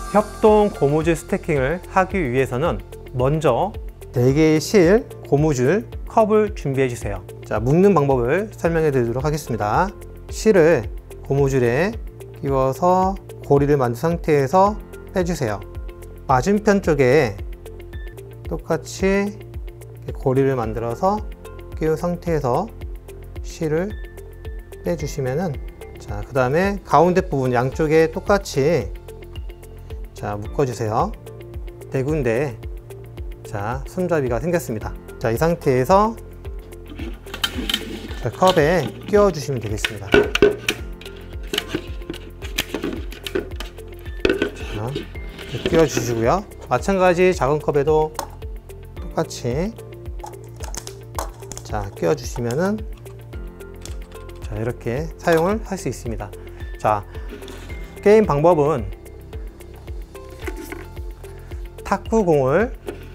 협동 고무줄 스태킹을 하기 위해서는 먼저 4개의 실, 고무줄, 컵을 준비해 주세요. 자, 묶는 방법을 설명해 드리도록 하겠습니다. 실을 고무줄에 끼워서 고리를 만든 상태에서 빼주세요. 맞은편 쪽에 똑같이 고리를 만들어서 끼운 상태에서 실을 빼주시면은, 자, 그 다음에 가운데 부분 양쪽에 똑같이 자, 묶어주세요. 4군데 자, 손잡이가 생겼습니다. 자, 이 상태에서 자, 컵에 끼워 주시면 되겠습니다. 자, 끼워 주시고요. 마찬가지 작은 컵에도 똑같이 자, 끼워 주시면은 자, 이렇게 사용을 할 수 있습니다. 자, 게임 방법은 탁구공을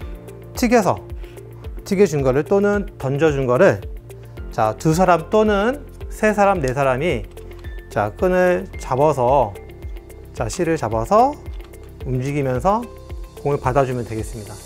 튀겨준 거를 또는 던져준 거를 자, 2사람 또는 3사람, 4사람이 자, 끈을 잡아서 자, 실을 잡아서 움직이면서 공을 받아주면 되겠습니다.